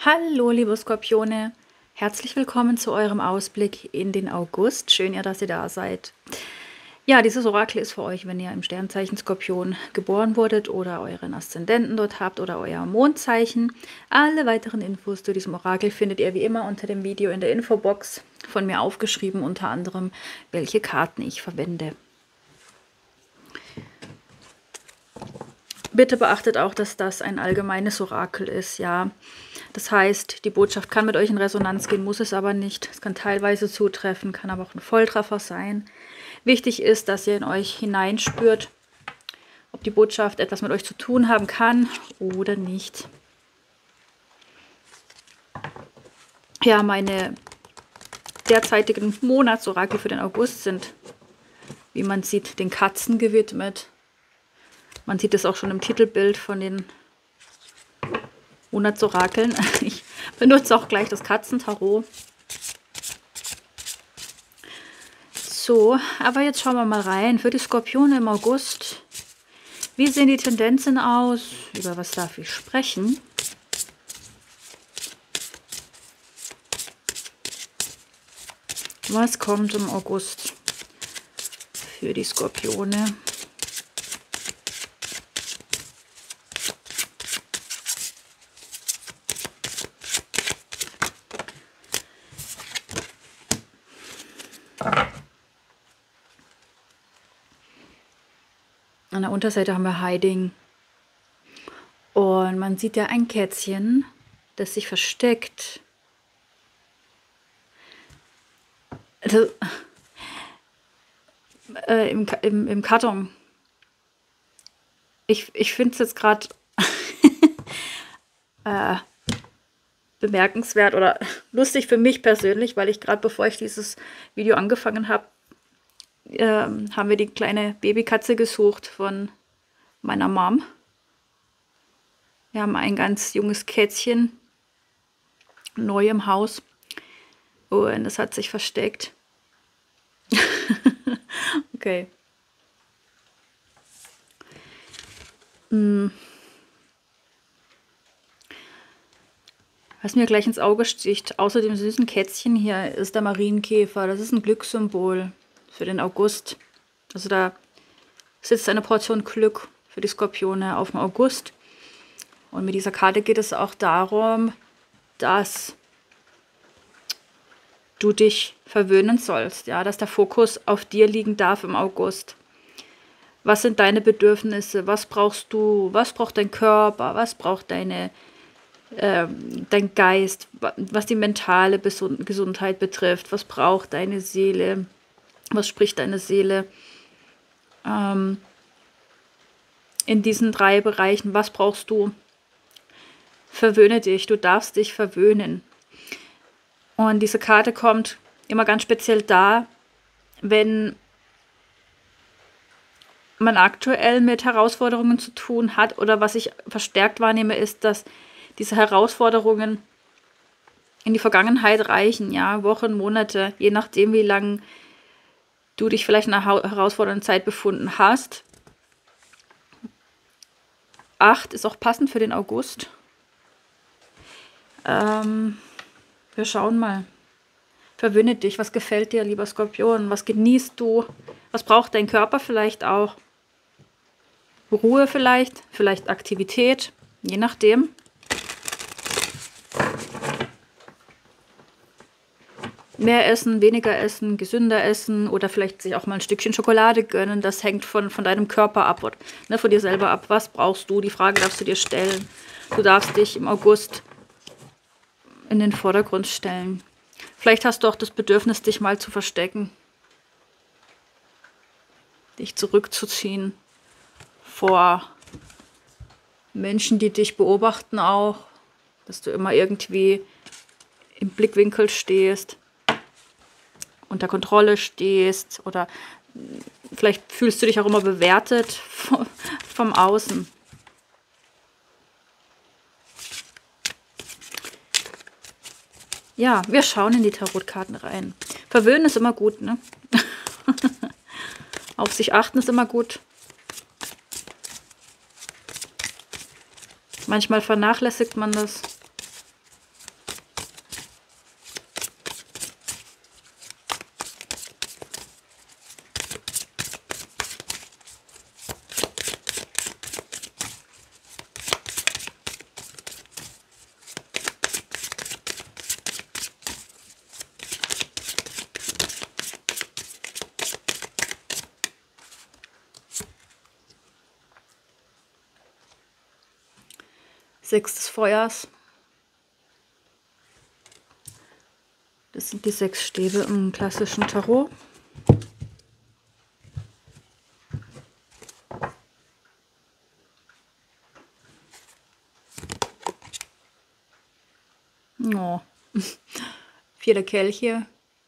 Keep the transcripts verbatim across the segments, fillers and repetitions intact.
Hallo, liebe Skorpione, herzlich willkommen zu eurem Ausblick in den August. Schön, ja, dass ihr da seid. Ja, dieses Orakel ist für euch, wenn ihr im Sternzeichen Skorpion geboren wurdet oder euren Aszendenten dort habt oder euer Mondzeichen. Alle weiteren Infos zu diesem Orakel findet ihr wie immer unter dem Video in der Infobox, von mir aufgeschrieben, unter anderem, welche Karten ich verwende. Bitte beachtet auch, dass das ein allgemeines Orakel ist, ja. Das heißt, die Botschaft kann mit euch in Resonanz gehen, muss es aber nicht. Es kann teilweise zutreffen, kann aber auch ein Volltreffer sein. Wichtig ist, dass ihr in euch hineinspürt, ob die Botschaft etwas mit euch zu tun haben kann oder nicht. Ja, meine derzeitigen Monatsorakel für den August sind, wie man sieht, den Katzen gewidmet. Man sieht es auch schon im Titelbild von den Monatsorakeln. Ich benutze auch gleich das Katzentarot. So, aber jetzt schauen wir mal rein. Für die Skorpione im August. Wie sehen die Tendenzen aus? Über was darf ich sprechen? Was kommt im August für die Skorpione? An der Unterseite haben wir Hiding. Und man sieht ja ein Kätzchen, das sich versteckt. Also, äh, im, im, im Karton. Ich, ich finde es jetzt gerade äh, bemerkenswert oder lustig für mich persönlich, weil ich gerade, bevor ich dieses Video angefangen habe, Ähm, haben wir die kleine Babykatze gesucht von meiner Mom. Wir haben ein ganz junges Kätzchen neu im Haus und es hat sich versteckt. Okay. Hm. Was mir gleich ins Auge sticht, außer dem süßen Kätzchen hier, ist der Marienkäfer. Das ist ein Glückssymbol für den August. Also da sitzt eine Portion Glück für die Skorpione auf dem August. Und mit dieser Karte geht es auch darum, dass du dich verwöhnen sollst, ja, dass der Fokus auf dir liegen darf im August. Was sind deine Bedürfnisse? Was brauchst du? Was braucht dein Körper? Was braucht deine, äh, dein Geist? Was die mentale Gesundheit betrifft? Was braucht deine Seele? Was spricht deine Seele? Ähm, in diesen drei Bereichen, was brauchst du? Verwöhne dich, du darfst dich verwöhnen. Und diese Karte kommt immer ganz speziell da, wenn man aktuell mit Herausforderungen zu tun hat, oder was ich verstärkt wahrnehme, ist, dass diese Herausforderungen in die Vergangenheit reichen, ja, Wochen, Monate, je nachdem, wie lange du dich vielleicht in einer herausfordernden Zeit befunden hast. acht ist auch passend für den August. Ähm, wir schauen mal. Verwöhne dich. Was gefällt dir, lieber Skorpion? Was genießt du? Was braucht dein Körper vielleicht auch? Ruhe vielleicht? Vielleicht Aktivität? Je nachdem. Mehr essen, weniger essen, gesünder essen oder vielleicht sich auch mal ein Stückchen Schokolade gönnen. Das hängt von, von deinem Körper ab, oder, ne, von dir selber ab. Was brauchst du? Die Frage darfst du dir stellen. Du darfst dich im August in den Vordergrund stellen. Vielleicht hast du auch das Bedürfnis, dich mal zu verstecken. Dich zurückzuziehen vor Menschen, die dich beobachten auch. Dass du immer irgendwie im Blickwinkel stehst, unter Kontrolle stehst, oder vielleicht fühlst du dich auch immer bewertet vom Außen. Ja, wir schauen in die Tarotkarten rein. Verwöhnen ist immer gut, ne? Auf sich achten ist immer gut. Manchmal vernachlässigt man das. Sechs des Feuers. Das sind die sechs Stäbe im klassischen Tarot. Oh. Vier der Kelche.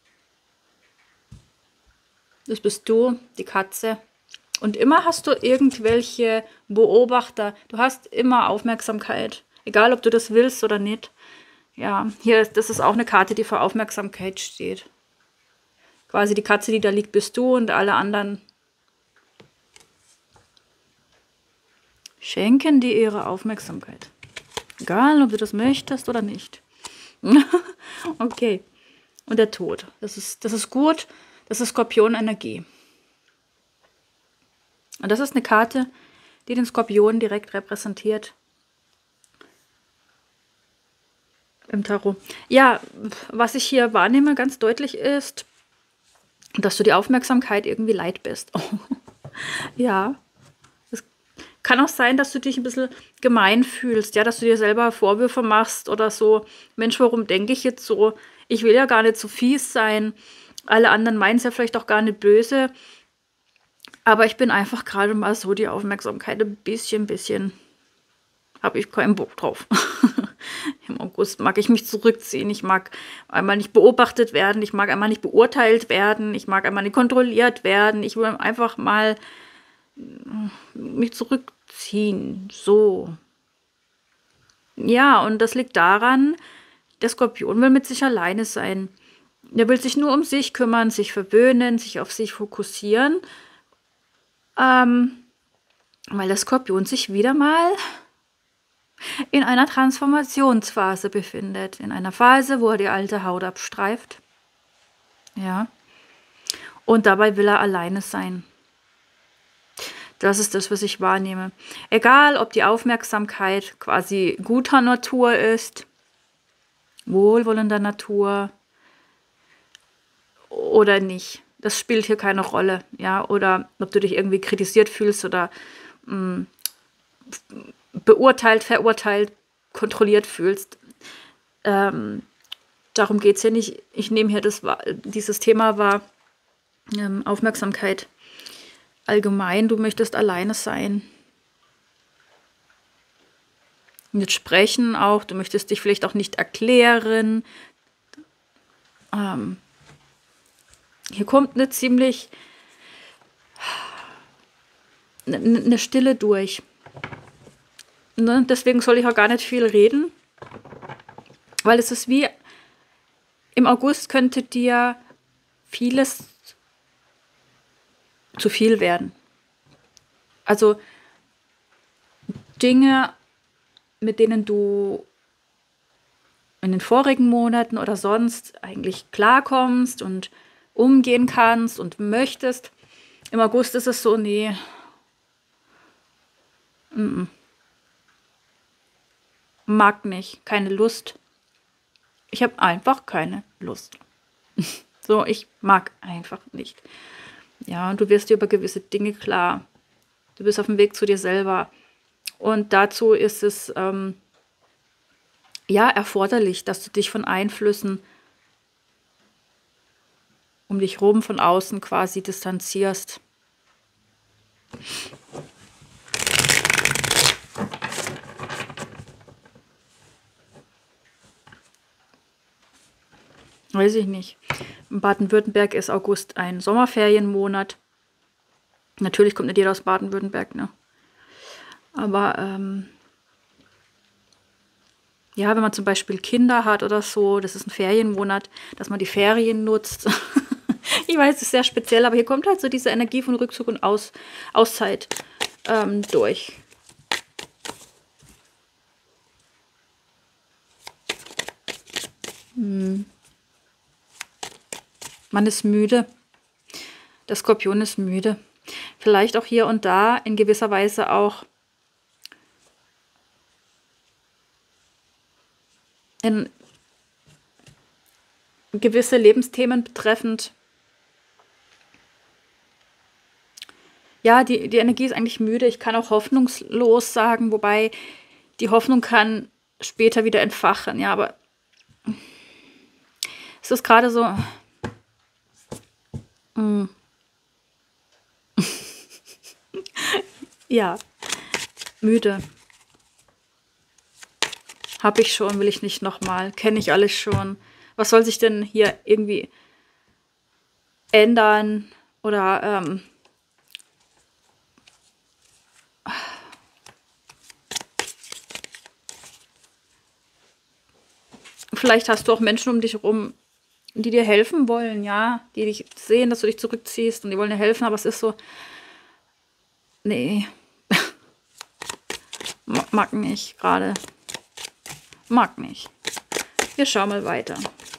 Das bist du, die Katze. Und immer hast du irgendwelche Beobachter. Du hast immer Aufmerksamkeit. Egal, ob du das willst oder nicht. Ja, hier, das ist auch eine Karte, die für Aufmerksamkeit steht. Quasi die Katze, die da liegt, bist du und alle anderen schenken dir ihre Aufmerksamkeit. Egal, ob du das möchtest oder nicht. Okay. Und der Tod. Das ist, das ist gut. Das ist Skorpion-Energie. Und das ist eine Karte, die den Skorpion direkt repräsentiert. Im Tarot. Ja, was ich hier wahrnehme, ganz deutlich ist, dass du die Aufmerksamkeit irgendwie leid bist. Ja. Es kann auch sein, dass du dich ein bisschen gemein fühlst, ja, dass du dir selber Vorwürfe machst oder so. Mensch, warum denke ich jetzt so? Ich will ja gar nicht so fies sein. Alle anderen meinen es ja vielleicht auch gar nicht böse. Aber ich bin einfach gerade mal so die Aufmerksamkeit ein bisschen, bisschen, habe ich keinen Bock drauf. Im August mag ich mich zurückziehen. Ich mag einmal nicht beobachtet werden. Ich mag einmal nicht beurteilt werden. Ich mag einmal nicht kontrolliert werden. Ich will einfach mal mich zurückziehen. So. Ja, und das liegt daran, der Skorpion will mit sich alleine sein. Der will sich nur um sich kümmern, sich verwöhnen, sich auf sich fokussieren. Ähm, weil der Skorpion sich wieder mal in einer Transformationsphase befindet. In einer Phase, wo er die alte Haut abstreift. Ja. Und dabei will er alleine sein. Das ist das, was ich wahrnehme. Egal, ob die Aufmerksamkeit quasi guter Natur ist, wohlwollender Natur oder nicht. Das spielt hier keine Rolle. Ja? Oder ob du dich irgendwie kritisiert fühlst oder mh, beurteilt, verurteilt, kontrolliert fühlst. Ähm, darum geht es hier nicht. Ich nehme hier das, dieses Thema wahr. Ähm, Aufmerksamkeit allgemein. Du möchtest alleine sein. Mit Sprechen auch. Du möchtest dich vielleicht auch nicht erklären. Ähm, hier kommt eine ziemlich eine, eine Stille durch. Ne? Deswegen soll ich auch gar nicht viel reden. Weil es ist wie, im August könnte dir vieles zu viel werden. Also Dinge, mit denen du in den vorigen Monaten oder sonst eigentlich klarkommst und umgehen kannst und möchtest. Im August ist es so, nee. Mm -mm. Mag nicht, keine Lust. Ich habe einfach keine Lust. So, ich mag einfach nicht. Ja, und du wirst dir über gewisse Dinge klar. Du bist auf dem Weg zu dir selber. Und dazu ist es ähm, ja erforderlich, dass du dich von Einflüssen um dich rum von außen quasi distanzierst. Weiß ich nicht. In Baden-Württemberg ist August ein Sommerferienmonat. Natürlich kommt nicht jeder aus Baden-Württemberg, ne? Aber ähm, ja, wenn man zum Beispiel Kinder hat oder so, das ist ein Ferienmonat, dass man die Ferien nutzt. Ich weiß, es ist sehr speziell, aber hier kommt halt so diese Energie von Rückzug und Aus, Auszeit ähm, durch. Hm. Man ist müde. Der Skorpion ist müde. Vielleicht auch hier und da in gewisser Weise auch in gewisse Lebensthemen betreffend. Ja, die, die Energie ist eigentlich müde. Ich kann auch hoffnungslos sagen, wobei Die Hoffnung kann später wieder entfachen, ja, aber es ist gerade so, mm, ja, müde. Habe ich schon, will ich nicht nochmal. Kenne ich alles schon. Was soll sich denn hier irgendwie ändern? Oder ähm, vielleicht hast du auch Menschen um dich herum, die dir helfen wollen, ja, die dich sehen, dass du dich zurückziehst und die wollen dir helfen, aber es ist so, nee, ma- mag nicht gerade, mag nicht. Wir schauen mal weiter.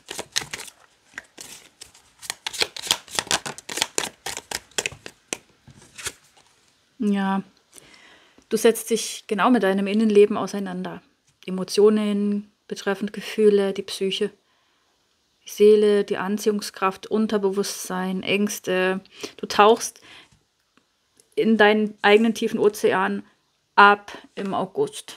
Ja, du setzt dich genau mit deinem Innenleben auseinander. Emotionen betreffend Gefühle, die Psyche, die Seele, die Anziehungskraft, Unterbewusstsein, Ängste. Du tauchst in deinen eigenen tiefen Ozean ab im August.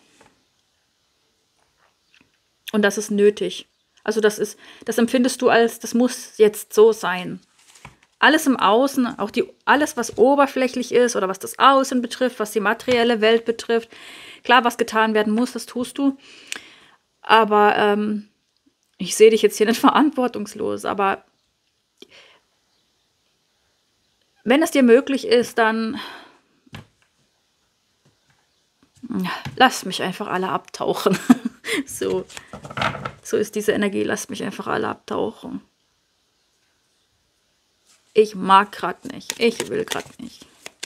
Und das ist nötig. Also das ist, das empfindest du als, das muss jetzt so sein. Alles im Außen, auch die, alles, was oberflächlich ist oder was das Außen betrifft, was die materielle Welt betrifft. Klar, was getan werden muss, das tust du. Aber ähm, ich sehe dich jetzt hier nicht verantwortungslos. Aber wenn es dir möglich ist, dann lass mich einfach alle abtauchen. so, so ist diese Energie, lasst mich einfach alle abtauchen. Ich mag gerade nicht. Ich will gerade nicht.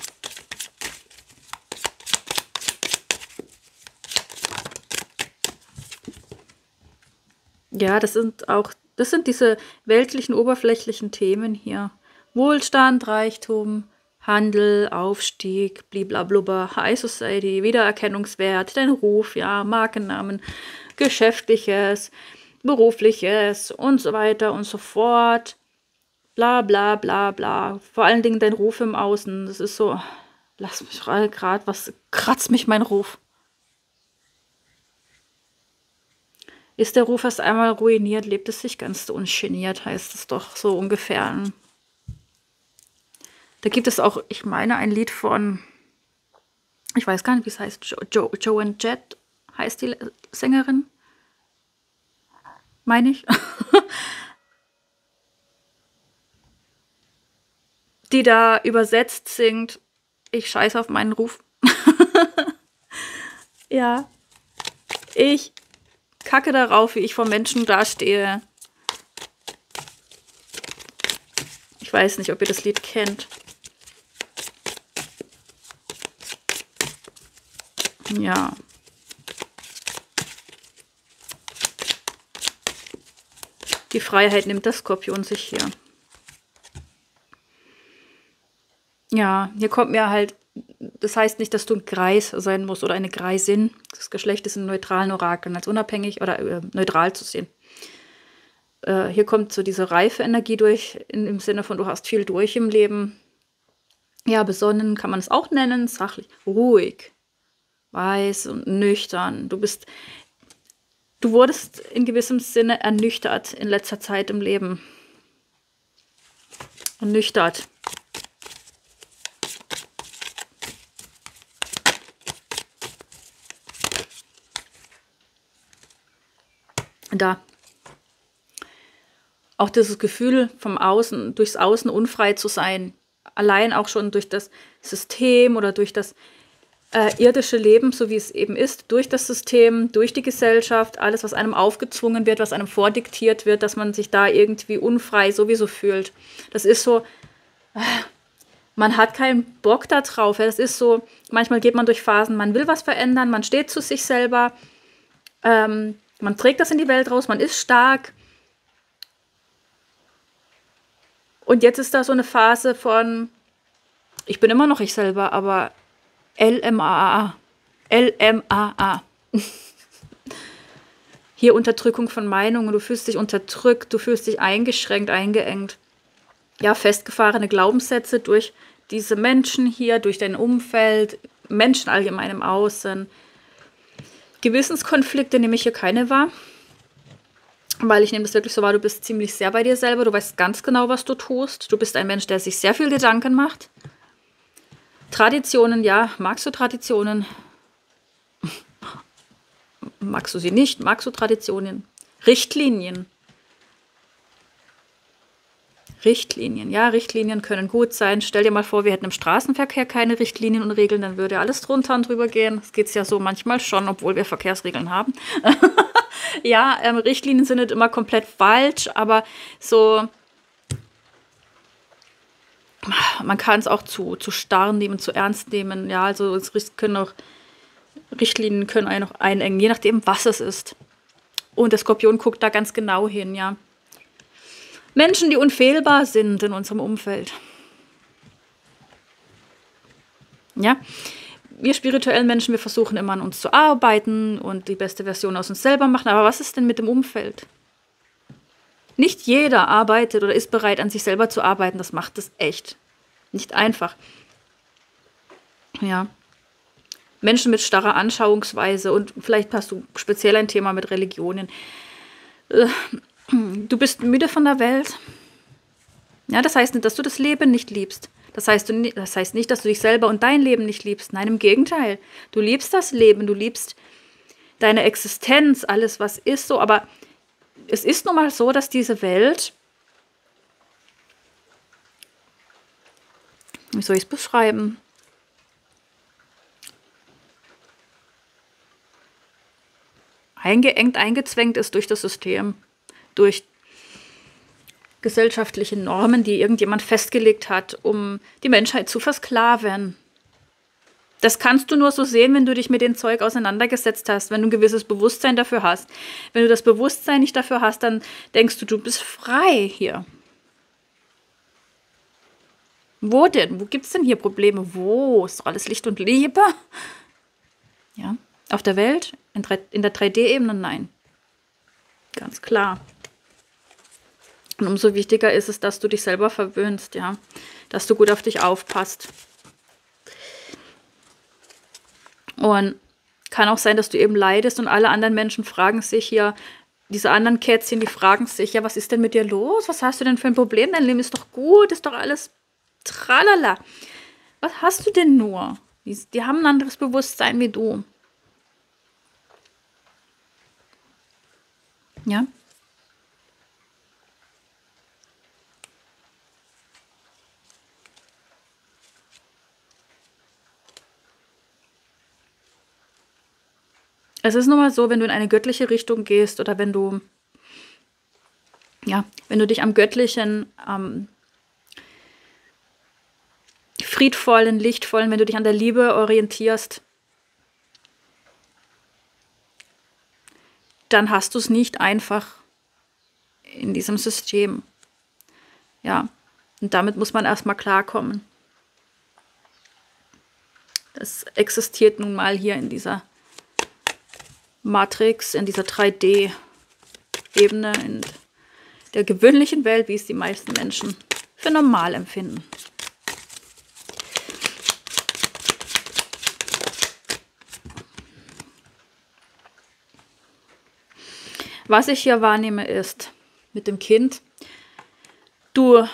Ja, das sind auch, das sind diese weltlichen, oberflächlichen Themen hier. Wohlstand, Reichtum, Handel, Aufstieg, bliblablubber, High Society, Wiedererkennungswert, dein Ruf, ja, Markennamen, Geschäftliches, Berufliches und so weiter und so fort. Bla bla bla bla. Vor allen Dingen dein Ruf im Außen. Das ist so, lass mich gerade, was kratzt mich mein Ruf? Ist der Ruf erst einmal ruiniert, lebt es sich ganz ungeniert, heißt es doch so ungefähr. Da gibt es auch, ich meine, ein Lied von, ich weiß gar nicht, wie es heißt, Jo, jo, Joan Jett heißt die Sängerin, meine ich. Die da übersetzt singt, ich scheiße auf meinen Ruf. Ja, ich kacke darauf, wie ich vor Menschen dastehe. Ich weiß nicht, ob ihr das Lied kennt. Ja. Die Freiheit nimmt der Skorpion sich hier. Ja, hier kommt mir halt, das heißt nicht, dass du ein Greis sein musst oder eine Greisin. Das Geschlecht ist in neutralen Orakeln als unabhängig oder äh, neutral zu sehen. Äh, hier kommt so diese reife Energie durch, in, im Sinne von, du hast viel durch im Leben. Ja, besonnen kann man es auch nennen, sachlich, ruhig, weise und nüchtern. Du bist, du wurdest in gewissem Sinne ernüchtert in letzter Zeit im Leben. Ernüchtert. Da. Auch dieses Gefühl vom Außen, durchs Außen unfrei zu sein. Allein auch schon durch das System oder durch das äh, irdische Leben, so wie es eben ist, durch das System, durch die Gesellschaft, alles, was einem aufgezwungen wird, was einem vordiktiert wird, dass man sich da irgendwie unfrei sowieso fühlt. Das ist so, äh, man hat keinen Bock da drauf. Ja. Das ist so, manchmal geht man durch Phasen, man will was verändern, man steht zu sich selber, ähm, man trägt das in die Welt raus, man ist stark. Und jetzt ist da so eine Phase von, ich bin immer noch ich selber, aber L M A A. L M A A. Hier Unterdrückung von Meinungen, du fühlst dich unterdrückt, du fühlst dich eingeschränkt, eingeengt. Ja, festgefahrene Glaubenssätze durch diese Menschen hier, durch dein Umfeld, Menschen allgemein im Außen. Gewissenskonflikte nehme ich hier keine wahr, weil ich nehme das wirklich so wahr, du bist ziemlich sehr bei dir selber, du weißt ganz genau, was du tust. Du bist ein Mensch, der sich sehr viel Gedanken macht. Traditionen, ja, magst du Traditionen? Magst du sie nicht? Magst du Traditionen? Richtlinien. Richtlinien, ja, Richtlinien können gut sein. Stell dir mal vor, wir hätten im Straßenverkehr keine Richtlinien und Regeln, dann würde alles drunter und drüber gehen. Das geht es ja so manchmal schon, obwohl wir Verkehrsregeln haben. Ja, ähm, Richtlinien sind nicht immer komplett falsch, aber so, man kann es auch zu, zu starr nehmen, zu ernst nehmen. Ja, also es können auch, Richtlinien können einen auch einengen, je nachdem, was es ist. Und der Skorpion guckt da ganz genau hin, ja. Menschen, die unfehlbar sind in unserem Umfeld. Ja, wir spirituellen Menschen, wir versuchen immer an uns zu arbeiten und die beste Version aus uns selber machen. Aber was ist denn mit dem Umfeld? Nicht jeder arbeitet oder ist bereit, an sich selber zu arbeiten. Das macht es echt nicht einfach. Ja. Menschen mit starrer Anschauungsweise und vielleicht hast du speziell ein Thema mit Religionen. Du bist müde von der Welt. Ja, das heißt nicht, dass du das Leben nicht liebst. Das heißt, du, das heißt nicht, dass du dich selber und dein Leben nicht liebst. Nein, im Gegenteil. Du liebst das Leben, du liebst deine Existenz, alles, was ist so. Aber es ist nun mal so, dass diese Welt, wie soll ich es beschreiben? Eingeengt, eingezwängt ist durch das System, durch gesellschaftliche Normen, die irgendjemand festgelegt hat, um die Menschheit zu versklaven. Das kannst du nur so sehen, wenn du dich mit dem Zeug auseinandergesetzt hast, wenn du ein gewisses Bewusstsein dafür hast. Wenn du das Bewusstsein nicht dafür hast, dann denkst du, du bist frei hier. Wo denn? Wo gibt es denn hier Probleme? Wo? Ist doch alles Licht und Liebe? Ja, auf der Welt? In, in der drei D-Ebene? Nein. Ganz klar. Und umso wichtiger ist es, dass du dich selber verwöhnst, ja, dass du gut auf dich aufpasst. Und kann auch sein, dass du eben leidest und alle anderen Menschen fragen sich hier, diese anderen Kätzchen, die fragen sich, ja, was ist denn mit dir los? Was hast du denn für ein Problem? Dein Leben ist doch gut, ist doch alles tralala. Was hast du denn nur? Die, die haben ein anderes Bewusstsein wie du. Ja. Es ist nun mal so, wenn du in eine göttliche Richtung gehst oder wenn du, ja, wenn du dich am göttlichen, ähm, friedvollen, lichtvollen, wenn du dich an der Liebe orientierst, dann hast du es nicht einfach in diesem System. Ja, und damit muss man erstmal klarkommen. Das existiert nun mal hier in dieser Matrix, in dieser drei D-Ebene, in der gewöhnlichen Welt, wie es die meisten Menschen für normal empfinden. Was ich hier wahrnehme ist, mit dem Kind, du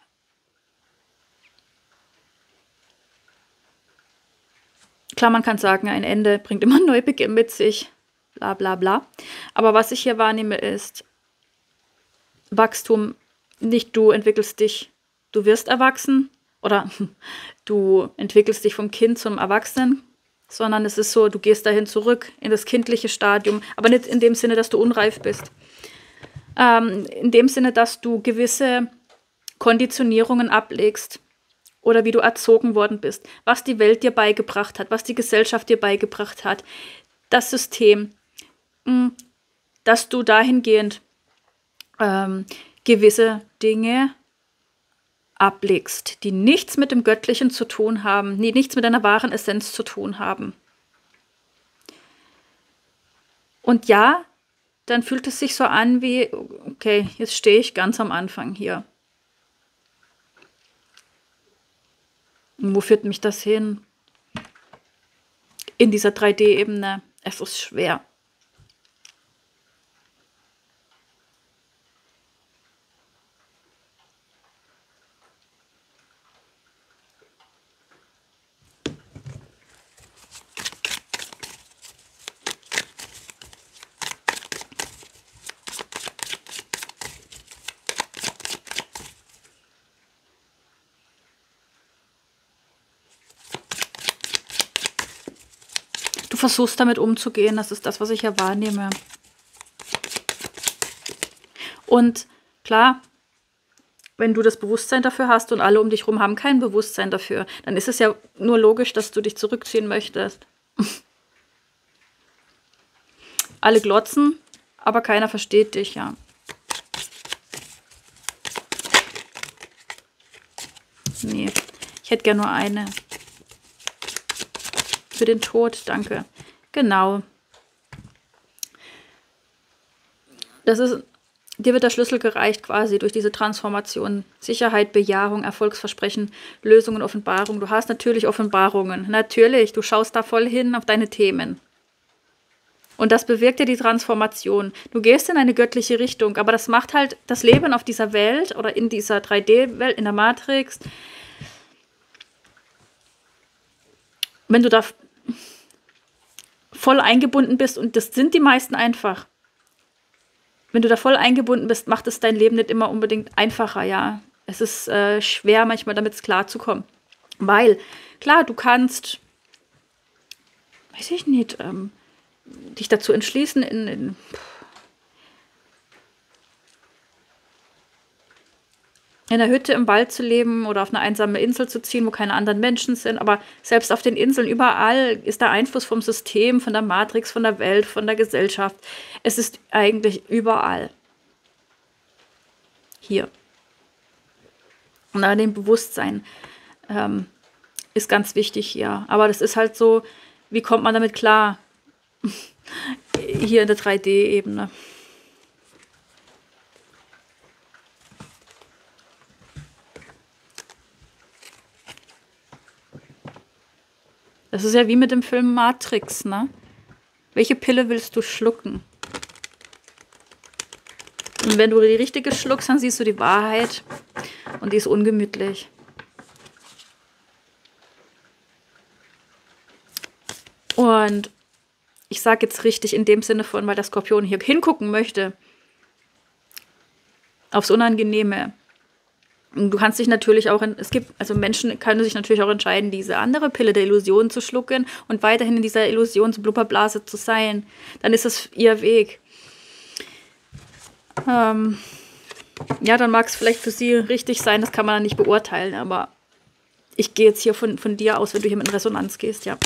klar, man kann sagen, ein Ende bringt immer einen Neubeginn mit sich, bla bla bla. Aber was ich hier wahrnehme ist, Wachstum, nicht du entwickelst dich, du wirst erwachsen oder du entwickelst dich vom Kind zum Erwachsenen, sondern es ist so, du gehst dahin zurück in das kindliche Stadium, aber nicht in dem Sinne, dass du unreif bist. Ähm, in dem Sinne, dass du gewisse Konditionierungen ablegst oder wie du erzogen worden bist, was die Welt dir beigebracht hat, was die Gesellschaft dir beigebracht hat, das System, mh, dass du dahingehend ähm, gewisse Dinge ablegst, die nichts mit dem Göttlichen zu tun haben, die nichts mit deiner wahren Essenz zu tun haben. Und ja, dann fühlt es sich so an wie, okay, jetzt stehe ich ganz am Anfang hier. Und wo führt mich das hin? In dieser drei D-Ebene. Es ist schwer. Du versuchst damit umzugehen, das ist das, was ich ja wahrnehme. Und klar, wenn du das Bewusstsein dafür hast und alle um dich herum haben kein Bewusstsein dafür, dann ist es ja nur logisch, dass du dich zurückziehen möchtest. Alle glotzen, aber keiner versteht dich, ja. Nee, ich hätte gerne nur eine. Für den Tod, danke. Genau. Das ist, dir wird der Schlüssel gereicht quasi durch diese Transformation. Sicherheit, Bejahung, Erfolgsversprechen, Lösungen, Offenbarung. Du hast natürlich Offenbarungen. Natürlich, du schaust da voll hin auf deine Themen. Und das bewirkt ja die Transformation. Du gehst in eine göttliche Richtung, aber das macht halt das Leben auf dieser Welt oder in dieser drei D-Welt, in der Matrix. Wenn du da voll eingebunden bist, und das sind die meisten einfach. Wenn du da voll eingebunden bist, macht es dein Leben nicht immer unbedingt einfacher, ja. Es ist äh, schwer, manchmal damit klarzukommen. Weil, klar, du kannst, weiß ich nicht, ähm, dich dazu entschließen, in, in in einer Hütte im Wald zu leben oder auf eine einsame Insel zu ziehen, wo keine anderen Menschen sind. Aber selbst auf den Inseln, überall ist der Einfluss vom System, von der Matrix, von der Welt, von der Gesellschaft. Es ist eigentlich überall. Hier. Und an dem Bewusstsein ähm, ist ganz wichtig hier. Aber das ist halt so, wie kommt man damit klar? Hier in der drei D-Ebene. Das ist ja wie mit dem Film Matrix, ne? Welche Pille willst du schlucken? Und wenn du die richtige schluckst, dann siehst du die Wahrheit. Und die ist ungemütlich. Und ich sage jetzt richtig in dem Sinne von, weil der Skorpion hier hingucken möchte. Aufs Unangenehme. Du kannst dich natürlich auch, in, es gibt, also Menschen können sich natürlich auch entscheiden, diese andere Pille der Illusion zu schlucken und weiterhin in dieser Illusionsblubberblase zu sein. Dann ist es ihr Weg. Ähm, ja, dann mag es vielleicht für sie richtig sein, das kann man dann nicht beurteilen, aber ich gehe jetzt hier von, von dir aus, wenn du hier mit in Resonanz gehst, ja.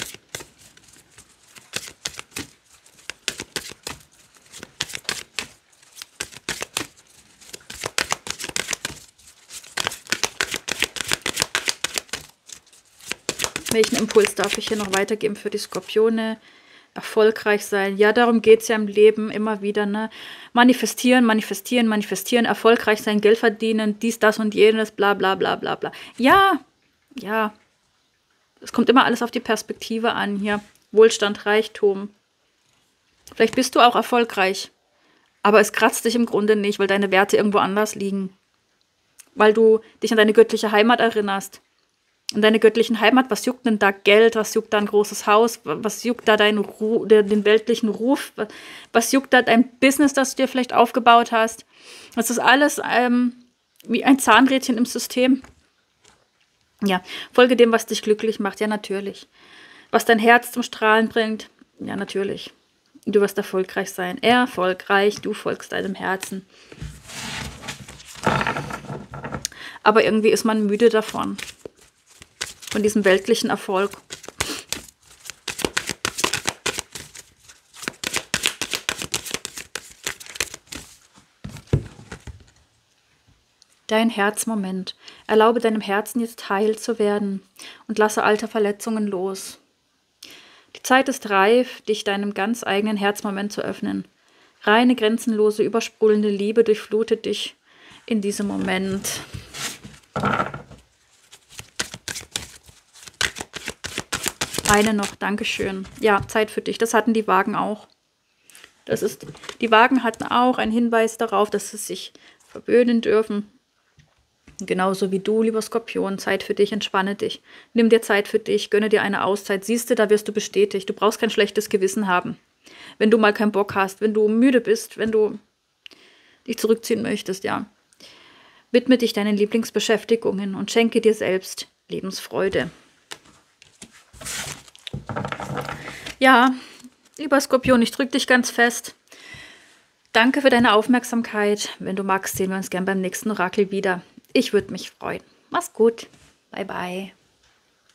Welchen Impuls darf ich hier noch weitergeben für die Skorpione? Erfolgreich sein. Ja, darum geht es ja im Leben immer wieder. Ne? Manifestieren, manifestieren, manifestieren, erfolgreich sein, Geld verdienen, dies, das und jenes, bla bla bla bla bla. Ja, ja. Es kommt immer alles auf die Perspektive an hier. Wohlstand, Reichtum. Vielleicht bist du auch erfolgreich. Aber es kratzt dich im Grunde nicht, weil deine Werte irgendwo anders liegen. Weil du dich an deine göttliche Heimat erinnerst. In deiner göttlichen Heimat, was juckt denn da Geld, was juckt da ein großes Haus, was juckt da dein Ru der, den weltlichen Ruf, was, was juckt da dein Business, das du dir vielleicht aufgebaut hast. Das ist alles ähm, wie ein Zahnrädchen im System. Ja, folge dem, was dich glücklich macht, ja natürlich. Was dein Herz zum Strahlen bringt, ja natürlich. Du wirst erfolgreich sein, erfolgreich, du folgst deinem Herzen. Aber irgendwie ist man müde davon. Von diesem weltlichen Erfolg. Dein Herzmoment. Erlaube deinem Herzen jetzt heil zu werden und lasse alte Verletzungen los. Die Zeit ist reif, dich deinem ganz eigenen Herzmoment zu öffnen. Reine, grenzenlose, übersprudelnde Liebe durchflutet dich in diesem Moment. Eine noch, Dankeschön. Ja, Zeit für dich. Das hatten die Wagen auch. Das ist, die Wagen hatten auch einen Hinweis darauf, dass sie sich verwöhnen dürfen. Genauso wie du, lieber Skorpion. Zeit für dich, entspanne dich. Nimm dir Zeit für dich, gönne dir eine Auszeit. Siehst du, da wirst du bestätigt. Du brauchst kein schlechtes Gewissen haben. Wenn du mal keinen Bock hast, wenn du müde bist, wenn du dich zurückziehen möchtest, ja. Widme dich deinen Lieblingsbeschäftigungen und schenke dir selbst Lebensfreude. Ja, lieber Skorpion, ich drücke dich ganz fest. Danke für deine Aufmerksamkeit. Wenn du magst, sehen wir uns gern beim nächsten Orakel wieder. Ich würde mich freuen. Mach's gut. Bye, bye.